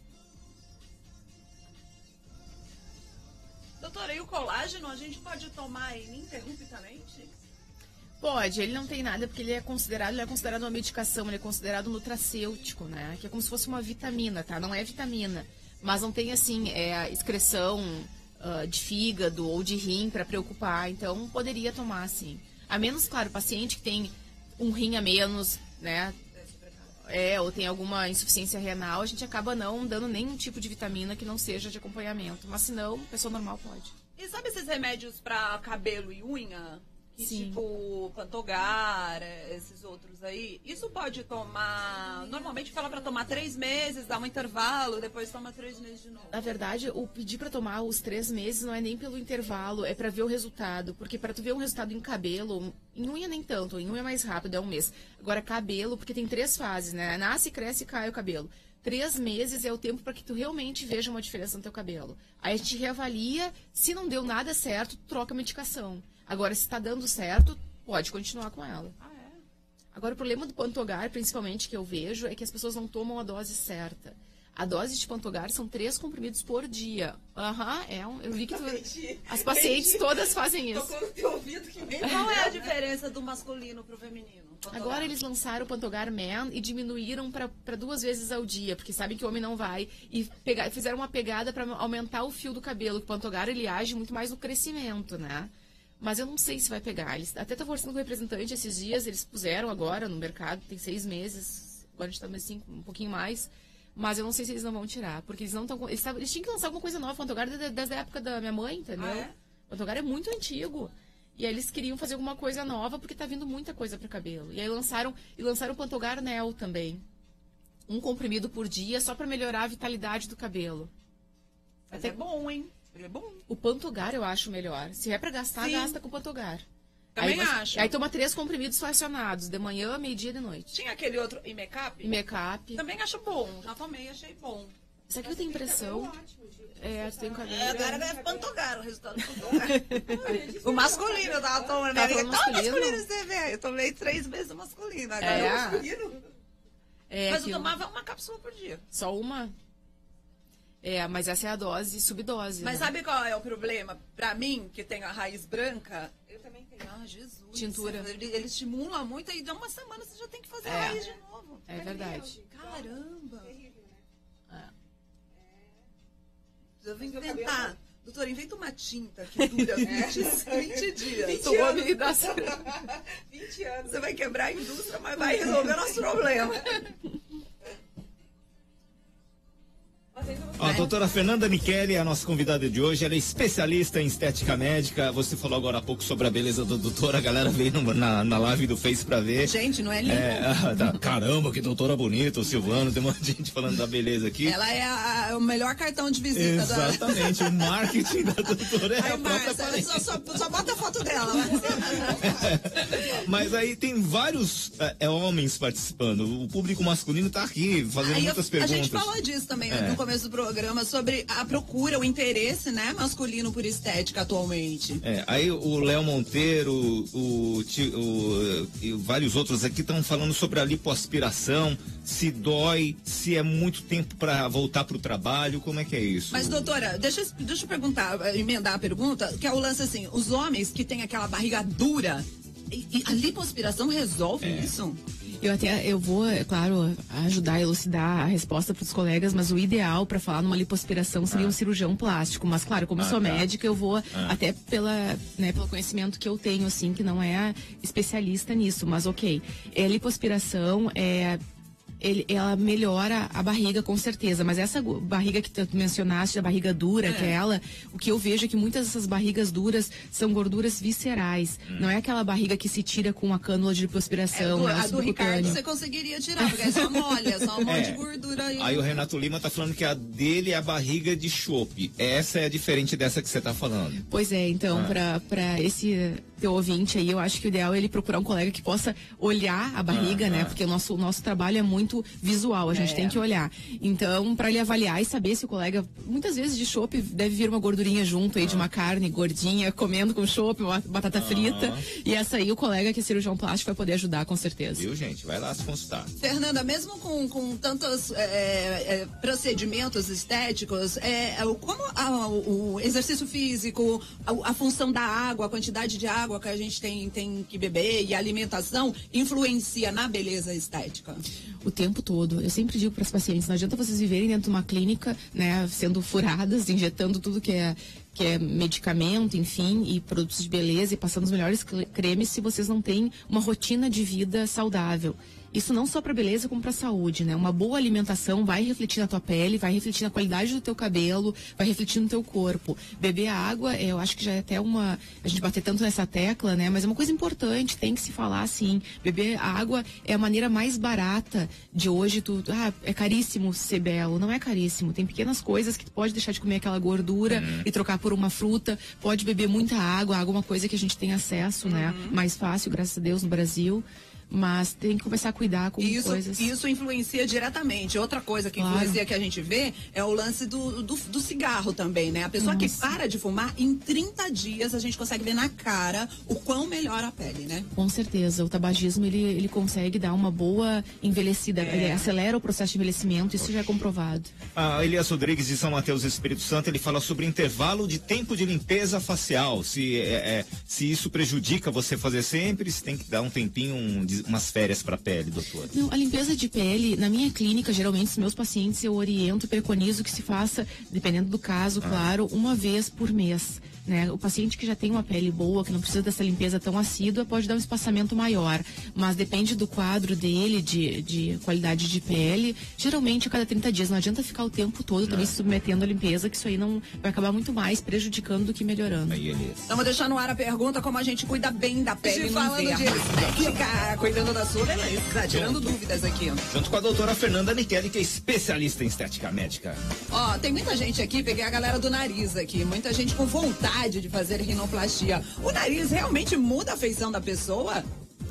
Doutora, e o colágeno a gente pode tomar ininterruptamente? Pode, ele não tem nada, porque ele é considerado, ele é considerado uma medicação, ele é considerado um nutracêutico, né? Que é como se fosse uma vitamina, tá? Não é vitamina, mas não tem, assim, é, excreção uh, de fígado ou de rim para preocupar, então poderia tomar, sim. A menos, claro, paciente que tem um rim a menos, né? É, ou tem alguma insuficiência renal, a gente acaba não dando nenhum tipo de vitamina que não seja de acompanhamento. Mas se não, pessoa normal pode. E sabe esses remédios para cabelo e unha? Que Sim. tipo Pantogar, esses outros aí, isso pode tomar, normalmente fala para tomar três meses, dá um intervalo, depois toma três meses de novo. Na verdade, o pedir para tomar os três meses não é nem pelo intervalo, é para ver o resultado. Porque para tu ver um resultado em cabelo, em unha nem tanto, em unha é mais rápido, é um mês. Agora cabelo, porque tem três fases, né? Nasce, cresce e cai o cabelo. Três meses é o tempo para que tu realmente veja uma diferença no teu cabelo. Aí a gente reavalia, se não deu nada certo, troca a medicação. Agora, se está dando certo, pode continuar com ela. Ah, é? Agora, o problema do Pantogar, principalmente, que eu vejo, é que as pessoas não tomam a dose certa. A dose de Pantogar são três comprimidos por dia. Aham, uhum, é um, eu vi que tu, as pacientes todas fazem isso. Tô com o teu ouvido que vem. Qual é a diferença do masculino pro feminino? Pantogar. Agora eles lançaram o Pantogar Man e diminuíram para duas vezes ao dia, porque sabem que o homem não vai. E pegar, fizeram uma pegada para aumentar o fio do cabelo. O Pantogar, ele age muito mais no crescimento, né? Mas eu não sei se vai pegar. Eles até estão conversando com o representante esses dias, eles puseram agora no mercado, tem seis meses, agora a gente está assim, um pouquinho mais, mas eu não sei se eles não vão tirar, porque eles não estão... Eles, eles tinham que lançar alguma coisa nova, o Pantogar desde, desde a época da minha mãe, entendeu? Ah, é? O Pantogar é muito antigo. E aí eles queriam fazer alguma coisa nova, porque tá vindo muita coisa para cabelo. E aí lançaram, e lançaram o Pantogar Nel também. Um comprimido por dia, só para melhorar a vitalidade do cabelo. Mas até é bom, hein? Ele é bom. O Pantogar eu acho melhor. Se é pra gastar, Sim. gasta com o Pantogar. Também aí, acho. Aí toma três comprimidos fracionados, de manhã, meio-dia e de noite. Tinha aquele outro, Imecap? Imecap. Também acho bom. Já tomei, achei bom. Isso aqui eu tenho impressão. É, tu tem um cabelo. É, agora é Pantogar, o resultado do Pantogar. O masculino eu tava tomando. Tava Minha amiga, masculino? masculino você vê. Eu tomei três vezes o masculino. Agora É. é o masculino. É, Mas aquilo. eu tomava uma cápsula por dia. Só uma? É, mas essa é a dose subdose. Mas né? sabe qual é o problema? Pra mim, que tenho a raiz branca, eu também tenho. Ah, Jesus. Tintura. Ele, ele estimula muito e dá uma semana você já tem que fazer É. a raiz de novo. É verdade. Caramba. É. Eu vim inventar. Doutora, inventa uma tinta que dura vinte, vinte dias. vinte Toma anos. e dá certo. vinte anos. Você vai quebrar a indústria, mas vai resolver nosso problema. Ó, a doutora Fernanda Michele é a nossa convidada de hoje. Ela é especialista em estética médica. Você falou agora há pouco sobre a beleza do doutor. A galera veio no, na, na live do Face pra ver. Gente, não é lindo? É, ah, tá. Caramba, que doutora bonita, o Silvano. Tem um monte de gente falando da beleza aqui. Ela é a- a- o melhor cartão de visita. Exatamente, o marketing da doutora é Da... Ai, a própria Márcia, só, só, só bota a foto dela. Mas aí tem vários é, é, homens participando. O público masculino tá aqui fazendo Aí eu- muitas a perguntas. gente falou disso também É. no começo do programa, sobre a procura, o interesse, né, masculino por estética atualmente. É, aí o Léo Monteiro, o, Ti- o- e vários outros aqui estão falando sobre a lipoaspiração, se dói, se é muito tempo para voltar para o trabalho, como é que é isso? Mas, doutora, deixa, eu- deixa eu perguntar, eh, emendar a pergunta, que é o lance assim, os homens que têm aquela barriga dura, e, e a lipoaspiração resolve É. isso? Eu até, eu vou, é claro, ajudar a elucidar a resposta para os colegas, mas o ideal para falar numa lipoaspiração seria um cirurgião plástico. Mas, claro, como eu Ah, sou tá. médica, eu vou, Ah. até pela, né, pelo conhecimento que eu tenho, assim, que não é especialista nisso, mas ok. É, lipoaspiração é... Ele, ela melhora a barriga, com certeza. Mas essa gu- barriga que tu mencionaste, a barriga dura, É. que é ela, o que eu vejo é que muitas dessas barrigas duras são gorduras viscerais. Hum. Não é aquela barriga que se tira com a cânula de lipoaspiração, do, né, a do Ricardo subcutâneo. você conseguiria tirar, porque é só mole, é só um monte É. de gordura aí. Aí o Renato Lima tá falando que a dele é a barriga de chope. Essa é diferente dessa que você tá falando. Pois é, então, Ah. pra para esse teu ouvinte aí, eu acho que o ideal é ele procurar um colega que possa olhar a barriga, Ah, né? ah. Porque o nosso, o nosso trabalho é muito visual, a gente É. tem que olhar. Então, para ele avaliar e saber se o colega, muitas vezes de chopp, deve vir uma gordurinha junto aí de uma carne gordinha, comendo com chopp, uma batata frita. E essa aí, o colega que é cirurgião plástico vai poder ajudar, com certeza. Viu, gente? Vai lá se consultar. Fernanda, mesmo com, com tantos é, é, procedimentos estéticos, é, é, o- como a- o, o exercício físico, a, a função da água, a quantidade de água que a gente tem, tem que beber e a alimentação influencia na beleza estética? O tempo todo. Eu sempre digo para as pacientes, não adianta vocês viverem dentro de uma clínica, né, sendo furadas, injetando tudo que é que é medicamento, enfim, e produtos de beleza e passando os melhores cre- cremes se vocês não têm uma rotina de vida saudável. Isso não só para beleza, como para saúde, né? Uma boa alimentação vai refletir na tua pele, vai refletir na qualidade do teu cabelo, vai refletir no teu corpo. Beber água, eu acho que já é até uma... A gente bater tanto nessa tecla, né? Mas é uma coisa importante, tem que se falar assim. Beber água é a maneira mais barata de hoje. Tu, ah, é caríssimo ser belo. Não é caríssimo. Tem pequenas coisas que tu pode deixar de comer aquela gordura uhum. e trocar por uma fruta. Pode beber muita água. Água é uma coisa que a gente tem acesso, uhum. né? Mais fácil, graças a Deus, no Brasil. Mas tem que começar a cuidar com isso, coisas... Isso influencia diretamente. Outra coisa que claro. influencia que a gente vê é o lance do, do, do cigarro também, né? A pessoa Nossa. que para de fumar, em trinta dias a gente consegue ver na cara o quão melhora a pele, né? Com certeza. O tabagismo, ele, ele consegue dar uma boa envelhecida. É. Ele acelera o processo de envelhecimento, isso Oxe. já é comprovado. Ah, Elias Rodrigues de São Mateus, Espírito Santo, ele fala sobre intervalo de tempo de limpeza facial. Se, é, é, se isso prejudica você fazer sempre, se tem que dar um tempinho, um, umas férias para a pele, doutor? Não, a limpeza de pele, na minha clínica, geralmente, os meus pacientes, eu oriento e preconizo que se faça, dependendo do caso, ah. claro, uma vez por mês. Né? O paciente que já tem uma pele boa, que não precisa dessa limpeza tão assídua, pode dar um espaçamento maior. Mas depende do quadro dele, de, de qualidade de pele. Geralmente, a cada trinta dias. Não adianta ficar o tempo todo também se submetendo à limpeza, que isso aí não vai acabar muito mais prejudicando do que melhorando. Aí, Elias. Então, vou deixar no ar a pergunta como a gente cuida bem da pele. Falando de estética, cuidando da sua beleza, tirando dúvidas aqui. Junto com a doutora Fernanda Michele, que é especialista em estética médica. Ó, tem muita gente aqui, peguei a galera do nariz aqui, muita gente com vontade de fazer rinoplastia. O nariz realmente muda a feição da pessoa?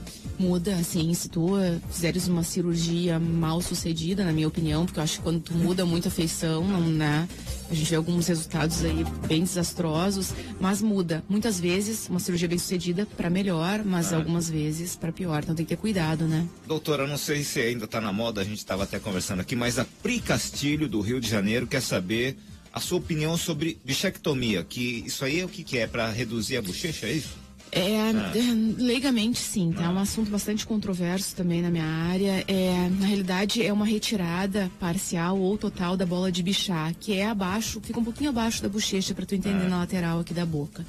Muda, assim, se tu fizeres uma cirurgia mal sucedida, na minha opinião, porque eu acho que quando tu muda muito a feição, não, né? A gente vê alguns resultados aí bem desastrosos, mas muda. Muitas vezes, uma cirurgia bem sucedida para melhor, mas ah. algumas vezes para pior. Então tem que ter cuidado, né? Doutora, não sei se ainda tá na moda, a gente estava até conversando aqui, mas a Pri Castilho, do Rio de Janeiro, quer saber a sua opinião sobre bichectomia, que isso aí é o que, que é, para reduzir a bochecha, é isso? É, ah. leigamente sim, tá? É um assunto bastante controverso também na minha área. É, na realidade é uma retirada parcial ou total da bola de Bichat, que é abaixo, fica um pouquinho abaixo da bochecha, para tu entender ah. na lateral aqui da boca.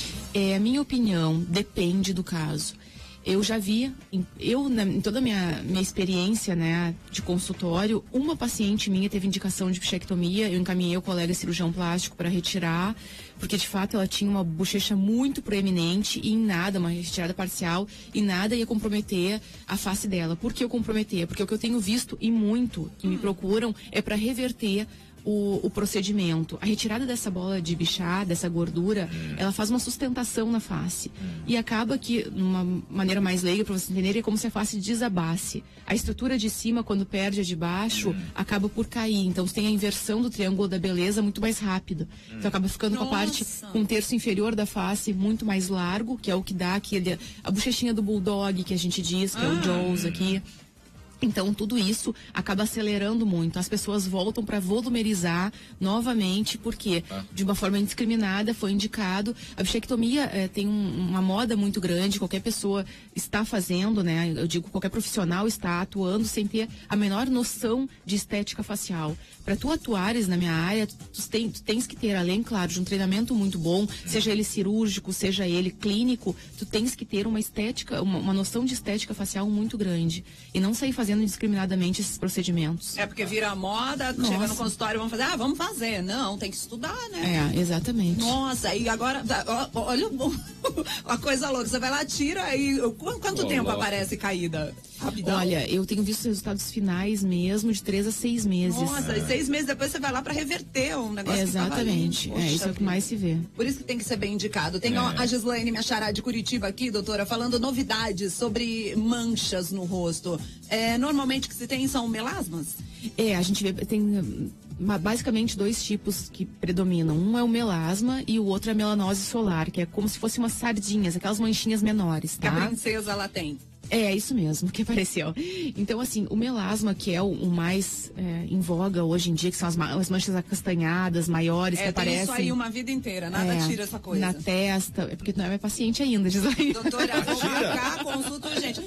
É, minha opinião, depende do caso. Eu já vi, eu, na, em toda a minha, minha experiência, né, de consultório, uma paciente minha teve indicação de bichectomia, eu encaminhei o colega cirurgião plástico para retirar, porque de fato ela tinha uma bochecha muito proeminente e em nada, uma retirada parcial, e nada ia comprometer a face dela. Por que eu comprometer? Porque o que eu tenho visto, e muito, que me procuram, é para reverter O, o procedimento. A retirada dessa bola de Bichat, dessa gordura, hum. ela faz uma sustentação na face. Hum. E acaba que, numa maneira mais leiga, para você entender, é como se a face desabasse. A estrutura de cima, quando perde a de baixo, hum. acaba por cair. Então, você tem a inversão do triângulo da beleza muito mais rápido. Hum. Então, acaba ficando Nossa. com a parte, com o terço inferior da face muito mais largo, que é o que dá aquele, a bochechinha do bulldog, que a gente diz, que ah. é o Jaws aqui. Então, tudo isso acaba acelerando muito. As pessoas voltam para volumerizar novamente, porque ah. de uma forma indiscriminada foi indicado. A bichectomia eh, tem um, uma moda muito grande, qualquer pessoa está fazendo, né? Eu digo, qualquer profissional está atuando sem ter a menor noção de estética facial. Para tu atuares na minha área, tu, tu, tem, tu tens que ter, além, claro, de um treinamento muito bom, hum. seja ele cirúrgico, seja ele clínico, tu tens que ter uma estética, uma, uma noção de estética facial muito grande. E não sair fazendo fazendo indiscriminadamente esses procedimentos. É porque vira moda, Nossa. chega no consultório, vamos fazer, ah, vamos fazer. Não, tem que estudar, né? É, exatamente. Nossa, e agora, olha a coisa louca, você vai lá, tira e quanto oh, tempo oh. aparece caída? Rapidão. Olha, eu tenho visto resultados finais mesmo de três a seis meses. Nossa, é. e seis meses depois você vai lá para reverter um negócio. É, exatamente, que é isso é o que mais se vê. Por isso que tem que ser bem indicado. Tem é. a Gislaine, minha xará de Curitiba aqui, doutora, falando novidades sobre manchas no rosto. É, normalmente o que se tem são melasmas? É, a gente vê, tem basicamente dois tipos que predominam. Um é o melasma e o outro é a melanose solar, que é como se fossem umas sardinhas, aquelas manchinhas menores, tá? Que a princesa ela tem. É, isso mesmo, que apareceu. Então, assim, o melasma, que é o, o mais é, em voga hoje em dia, que são as, as manchas acastanhadas, maiores, é, que aparecem... É, isso aí uma vida inteira, nada é, tira essa coisa. Na testa, é porque tu não é paciente ainda, diz aí. Doutora, vou marcar, consulta, gente.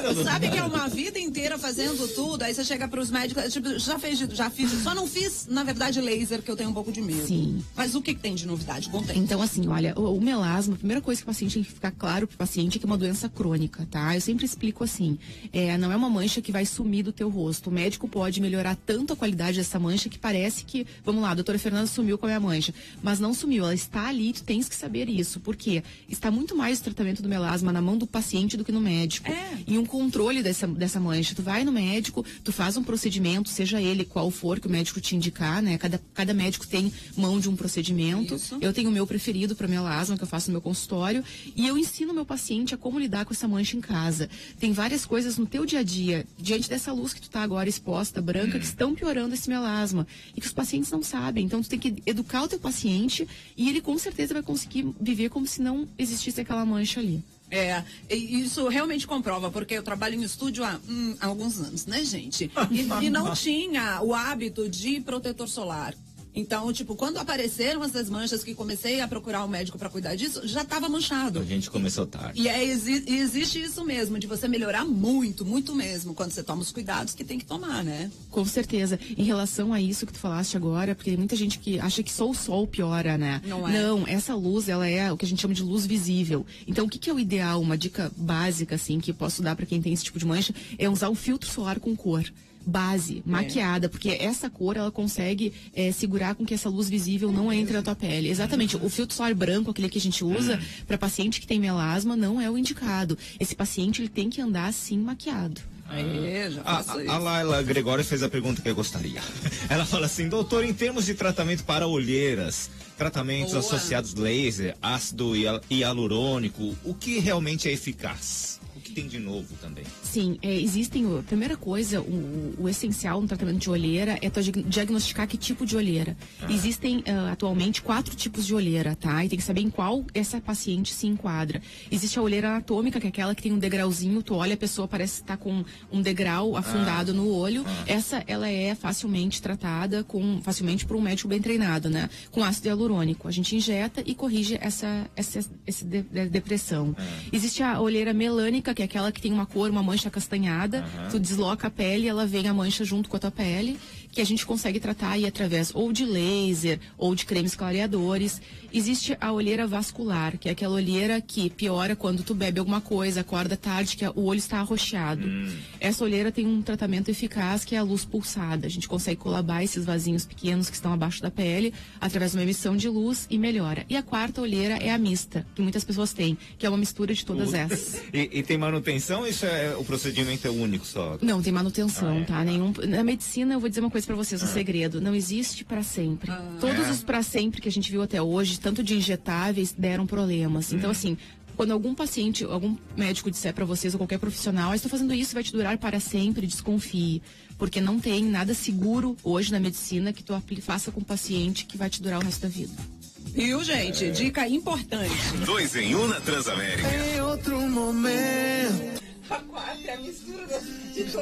doutor? Sabe que é uma vida inteira fazendo tudo, aí você chega pros médicos, tipo, já fez, já fiz, só não fiz, na verdade, laser, que eu tenho um pouco de medo. Sim. Mas o que, que tem de novidade? Contém. Então, assim, olha, o, o melasma, a primeira coisa que o paciente tem que ficar claro pro paciente é que é uma doença crônica, tá? Eu sempre explico assim, é, não é uma mancha que vai sumir do teu rosto. O médico pode melhorar tanto a qualidade dessa mancha que parece que, vamos lá, a doutora Fernanda sumiu com a minha mancha, mas não sumiu, ela está ali, tu tens que saber isso. Por quê? Está muito mais o tratamento do melasma na mão do paciente do que no médico. É. E um controle dessa, dessa mancha. Tu vai no médico, tu faz um procedimento, seja ele qual for que o médico te indicar, né? Cada, cada médico tem mão de um procedimento. Isso. Eu tenho o meu preferido para melasma, que eu faço no meu consultório, e eu ensino o meu paciente a como lidar com essa mancha em casa. Tem várias coisas no teu dia a dia, diante dessa luz que tu tá agora exposta, branca, hum. que estão piorando esse melasma. E que os pacientes não sabem. Então, tu tem que educar o teu paciente e ele com certeza vai conseguir viver como se não existisse aquela mancha ali. É, e isso realmente comprova, porque eu trabalho em estúdio há, hum, há alguns anos, né, gente? E, e não tinha o hábito de protetor solar. Então, tipo, quando apareceram essas manchas que comecei a procurar um médico para cuidar disso, já estava manchado. A gente começou tarde. E, é, exi e existe isso mesmo, de você melhorar muito, muito mesmo, quando você toma os cuidados que tem que tomar, né? Com certeza. Em relação a isso que tu falaste agora, porque tem muita gente que acha que só o sol piora, né? Não é. Não, essa luz, ela é o que a gente chama de luz visível. Então, o que, que é o ideal? Uma dica básica, assim, que eu posso dar para quem tem esse tipo de mancha, é usar um filtro solar com cor. Base, maquiada, é. porque essa cor ela consegue é, segurar com que essa luz visível não entre na tua pele. Exatamente, o filtro solar branco, aquele que a gente usa para paciente que tem melasma, não é o indicado. Esse paciente ele tem que andar assim maquiado. Aê, já a, a, a Laila Gregório fez a pergunta que eu gostaria. Ela fala assim, doutor, em termos de tratamento para olheiras, tratamentos Boa. associados laser, ácido hialurônico, o que realmente é eficaz? O que tem de novo também? Sim, é, existem, a primeira coisa, o, o essencial no tratamento de olheira é tu diagnosticar que tipo de olheira. Ah. Existem uh, atualmente quatro tipos de olheira, tá? E tem que saber em qual essa paciente se enquadra. Existe a olheira anatômica, que é aquela que tem um degrauzinho, tu olha, a pessoa parece estar com um degrau afundado ah. no olho. Ah. Essa, ela é facilmente tratada, com, facilmente por um médico bem treinado, né? Com ácido hialurônico. A gente injeta e corrige essa, essa, essa de, de, depressão. Ah. Existe a olheira melânica, que é aquela que tem uma cor, uma mancha castanhada, uhum. tu desloca a pele, ela vem a mancha junto com a tua pele, que a gente consegue tratar aí através ou de laser ou de cremes clareadores. Existe a olheira vascular, que é aquela olheira que piora quando tu bebe alguma coisa, acorda tarde, que o olho está arroxeado. Hum. Essa olheira tem um tratamento eficaz, que é a luz pulsada. A gente consegue colabar esses vasinhos pequenos que estão abaixo da pele, através de uma emissão de luz e melhora. E a quarta olheira é a mista, que muitas pessoas têm, que é uma mistura de todas essas. e, e tem manutenção ou isso é, o procedimento é único só? Não, tem manutenção, ah, é. tá? Nenhum, na medicina, eu vou dizer uma coisa para vocês, um ah. segredo, não existe para sempre. Ah. Todos é. os para sempre que a gente viu até hoje, tanto de injetáveis, deram problemas. Então, hum. assim, quando algum paciente, algum médico disser para vocês, ou qualquer profissional, ah, estou fazendo isso, vai te durar para sempre, desconfie. Porque não tem nada seguro hoje na medicina que tu faça com o paciente que vai te durar o resto da vida. Viu, gente? É. Dica importante. Dois em um na Transamérica. Em outro momento. A quarta é a mistura de todas.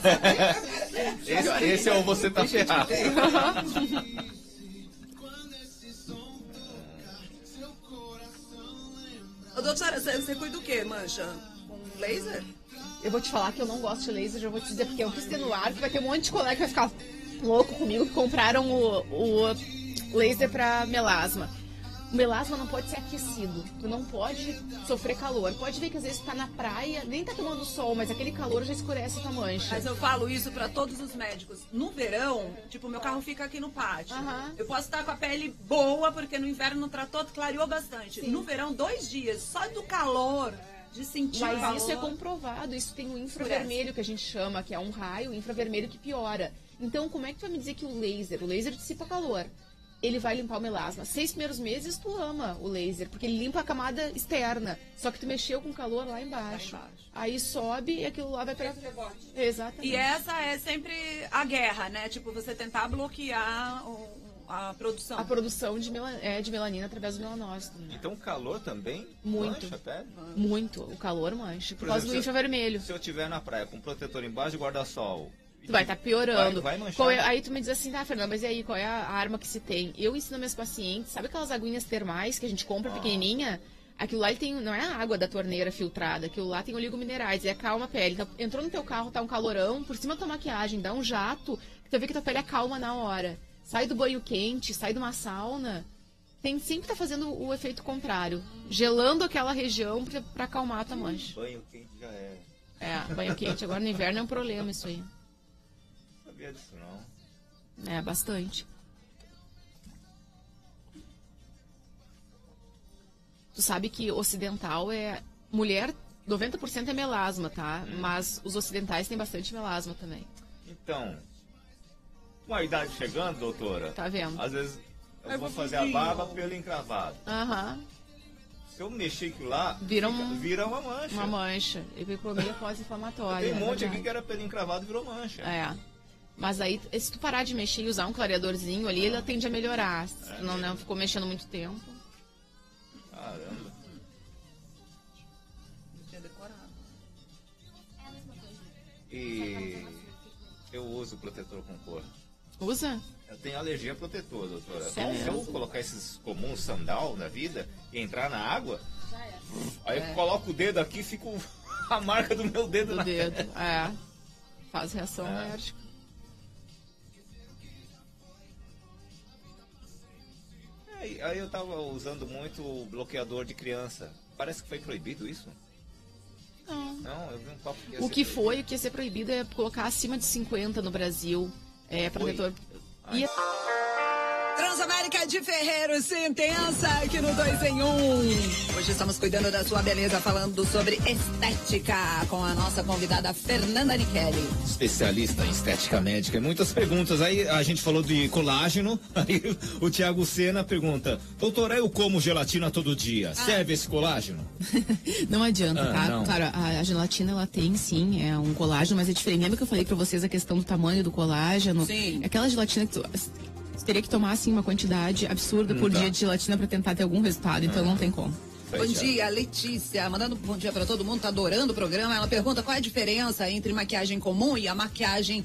É. esse, esse é o você tá ferrado. Ô, doutora, você, você cuida do quê, mancha? Com laser? Eu vou te falar que eu não gosto de laser, já vou te dizer, porque eu quis ter no ar, que vai ter um monte de colega que vai ficar louco comigo, que compraram o, o laser pra melasma. O melasma não pode ser aquecido, tu não pode sofrer calor. Pode ver que às vezes tu tá na praia, nem tá tomando sol, mas aquele calor já escurece a tua mancha. Mas eu falo isso pra todos os médicos. No verão, tipo, meu carro fica aqui no pátio. Uhum. Eu posso estar com a pele boa, porque no inverno tratou, clareou bastante. Sim. No verão, dois dias, só do calor, de sentir Mas calor. Isso é comprovado, isso tem um infravermelho que a gente chama, que é um raio infravermelho que piora. Então, como é que tu vai me dizer que o laser, o laser dissipa calor? Ele vai limpar o melasma. Seis primeiros meses tu ama o laser, porque ele limpa a camada externa. Só que tu mexeu com calor lá embaixo. Lá embaixo. Aí sobe e aquilo lá vai pra... Exatamente. E essa é sempre a guerra, né? Tipo, você tentar bloquear o, a produção. A produção de, melan... é, de melanina através do melanócito. Né? Então o calor também Muito. mancha a pele? Muito. O calor mancha. Por, por causa exemplo, do infravermelho. Se eu estiver na praia com protetor embaixo e guarda-sol... Tu vai estar tá piorando. Vai, vai qual é, aí tu me diz assim, tá, Fernanda, mas e aí, qual é a arma que se tem? Eu ensino meus pacientes, sabe aquelas aguinhas termais que a gente compra oh. pequenininha? Aquilo lá ele tem, não é a água da torneira filtrada, aquilo lá tem oligominerais, e acalma a pele. Então, entrou no teu carro, tá um calorão, por cima da tua maquiagem, dá um jato, que tu vê que tua pele acalma na hora. Sai do banho quente, sai de uma sauna, tem sempre tá fazendo o efeito contrário, gelando aquela região pra, pra acalmar a tua mancha. Banho quente já é. É, banho quente agora no inverno é um problema isso aí. Não sabia disso não. É, bastante. Tu sabe que ocidental é... Mulher, noventa por cento é melasma, tá? Hum. Mas os ocidentais têm bastante melasma também. Então, com a idade chegando, doutora... Tá vendo? Às vezes eu vou fazer a barba pelo encravado. Aham. Se eu mexer aquilo lá, vira, fica, um, vira uma mancha. Uma mancha. Hipocromia pós-inflamatória. Tem um monte é aqui que era pelo encravado e virou mancha. É. Mas aí, se tu parar de mexer e usar um clareadorzinho ali, ele tende a melhorar. É, não, não ficou mexendo muito tempo. Caramba. Não tinha decorado. E eu uso protetor com cor. Usa? Eu tenho alergia a protetor, doutora. Sério? Se eu colocar esses comuns sandal na vida e entrar na água, aí é. eu coloco o dedo aqui e fica a marca do meu dedo do na dedo. É. Faz reação é. alérgica. Aí, aí eu tava usando muito o bloqueador de criança. Parece que foi proibido isso? Não. Não, eu vi um papo que ia O ser que proibido. foi, o que ia ser proibido é colocar acima de cinquenta no Brasil. É, protetor. E... Transamérica de Ferreiros, intensa aqui no dois em um. Hoje estamos cuidando da sua beleza, falando sobre estética com a nossa convidada Fernanda Nichelli. Especialista em estética médica. E muitas perguntas. Aí a gente falou de colágeno. Aí o Tiago Sena pergunta: doutora, eu como gelatina todo dia. Ah. Serve esse colágeno? Não adianta, ah, tá? Não. Claro, a, a gelatina ela tem sim, é um colágeno, mas é diferente. Lembra que eu falei pra vocês a questão do tamanho do colágeno? Sim. Aquela gelatina que tu. Você teria que tomar, assim, uma quantidade absurda por tá. dia de gelatina para tentar ter algum resultado, então ah. não tem como. Bom dia, Letícia. Mandando um bom dia para todo mundo, tá adorando o programa. Ela pergunta qual é a diferença entre maquiagem comum e a maquiagem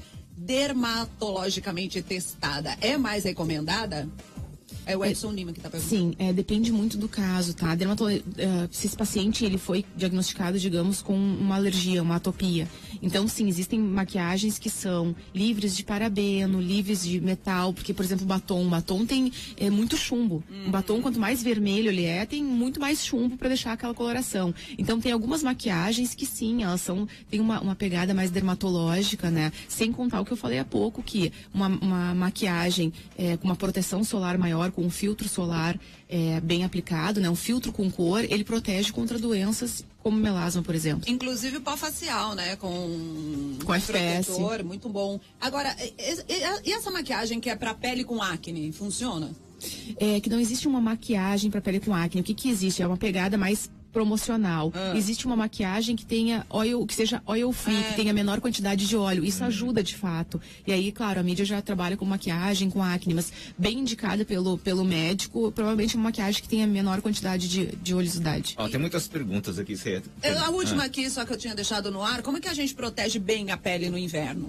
dermatologicamente testada. É mais recomendada? É o Edson Lima que tá perguntando. Sim, é, depende muito do caso, tá? Dermatolo... Uh, se esse paciente ele foi diagnosticado, digamos, com uma alergia, uma atopia. Então, sim, existem maquiagens que são livres de parabeno, livres de metal, porque, por exemplo, batom. O batom tem é, muito chumbo. Uhum. O batom, quanto mais vermelho ele é, tem muito mais chumbo para deixar aquela coloração. Então, tem algumas maquiagens que, sim, elas são, tem uma, uma pegada mais dermatológica, né? Sem contar o que eu falei há pouco, que uma, uma maquiagem é, com uma proteção solar maior, com um filtro solar é, bem aplicado, né? Um filtro com cor, ele protege contra doenças como melasma, por exemplo. Inclusive o pó facial, né? Com, com F S. Protetor, muito bom. Agora, e, e essa maquiagem que é para pele com acne, funciona? É que não existe uma maquiagem para pele com acne. O que que existe? É uma pegada mais promocional. Ah. Existe uma maquiagem que tenha oil, que seja oil free, é. que tenha menor quantidade de óleo. Isso hum. ajuda de fato. E aí, claro, a mídia já trabalha com maquiagem, com acne, mas bem indicada pelo, pelo médico, provavelmente uma maquiagem que tenha menor quantidade de, de oleosidade. Ó, tem muitas perguntas aqui, certo? A última ah. aqui, só que eu tinha deixado no ar, como é que a gente protege bem a pele no inverno?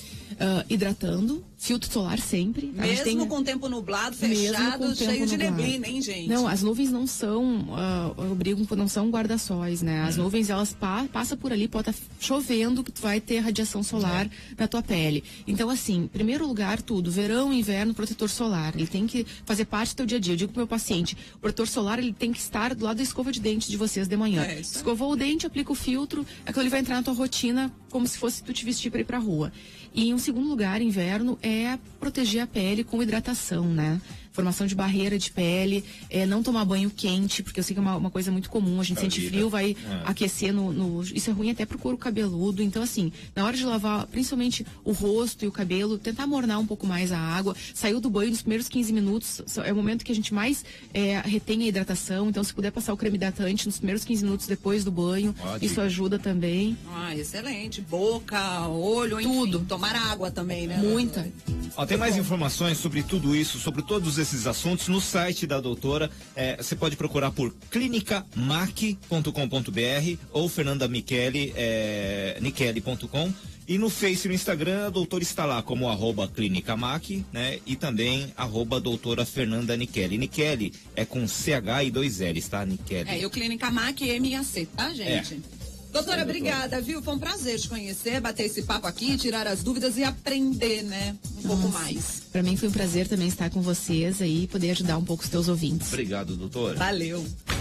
Uh, hidratando, filtro solar sempre. Mesmo tem... com o tempo nublado, fechado, cheio de nublado. Neblina, hein, gente? Não, as nuvens não são, uh, obrigam, não são guarda-sóis, né? As hum. nuvens, elas pa passam por ali, pode estar tá chovendo, que tu vai ter radiação solar é. na tua pele. Então, assim, em primeiro lugar, tudo, verão, inverno, protetor solar. Ele tem que fazer parte do teu dia a dia. Eu digo pro meu paciente, o protetor solar, ele tem que estar do lado da escova de dente de vocês de manhã. É, escovou o dente, aplica o filtro, aquilo ele vai entrar na tua rotina como se fosse tu te vestir para ir pra rua. E em um segundo lugar, inverno, é proteger a pele com hidratação, né? Formação de barreira de pele, é não tomar banho quente, porque eu sei que é uma, uma coisa muito comum, a gente sente frio, vai é. aquecer no, no... Isso é ruim até pro couro cabeludo, então assim, na hora de lavar, principalmente o rosto e o cabelo, tentar mornar um pouco mais a água, saiu do banho nos primeiros quinze minutos, é o momento que a gente mais é, retém a hidratação, então se puder passar o creme hidratante nos primeiros quinze minutos depois do banho, Ótimo. isso ajuda também. Ah, excelente, boca, olho, tudo. Enfim, tomar água também, né? Muita. Ó, tem mais informações sobre tudo isso, sobre todos esses esses assuntos no site da doutora. É, você pode procurar por clínica mac ponto com ponto br ou Fernanda Micheli, é, nicheli ponto com. E no Face e no Instagram, a doutora está lá como arroba Clínica Mac, né? E também arroba doutora Fernanda Nicheli. Nicheli é com C H e dois L's, tá? Nicheli. É, e o Clínica Mac M A C, tá, gente? É. Doutora, é, obrigada, viu? Foi um prazer te conhecer, bater esse papo aqui, tirar as dúvidas e aprender, né? Um Nossa, pouco mais. Para mim foi um prazer também estar com vocês aí e poder ajudar um pouco os teus ouvintes. Obrigado, doutora. Valeu.